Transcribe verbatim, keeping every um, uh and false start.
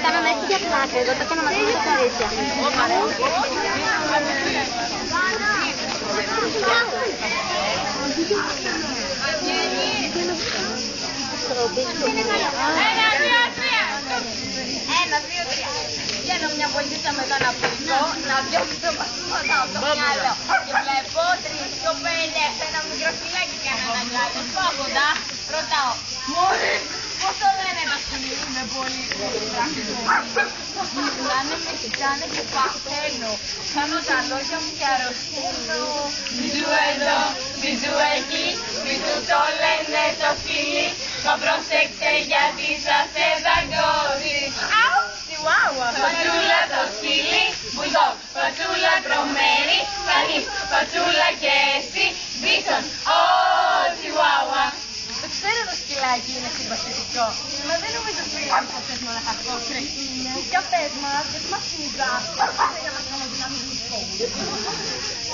κάναμε έτσι για πλάκα, εδώ το έκανα μαζί με τα κορίτσια. Ένα, δύο, τρία! Ένα, δύο, τρία! Βγαίνω μια βολίτσα με τον απειλικό, να διώξω το πασχότα από το μυαλό. Και βλέπω τρεις κοπέλες, ένα μικρό σκυλάκι και ένα αγγλάκι. Σπάγοντα, ρωτάω, μωρή, πώς το λένε τα σκυλί, είμαι πολύ πρακτικό. Μιλάνε, με κοιτάνε και παθαίνω. Κάνω τα λόγια μου και αρρωσταίνω. Μπιζού εδώ, μπιζού εκεί, μπιζού το λένε το σκυλί. Μα προσέξτε γιατί σας εδαγκώζει. Αου, τσιουάουα. Πατσούλα το σκυλί, μπουλντόγκ. Πατσούλα τρομερή, κανείς. Πατσούλα και εσύ, μπίσον. Ω, τσιουάουα. Το ξέρω το σκυλάκι είναι συμπαθητικό. Μα δεν νομίζω ότι είναι θα θες να χαθώ κρεσίνες. Για πες μας, γιατί μας συνειδάς. Για να κάνουμε δυνάμεις του φόβου.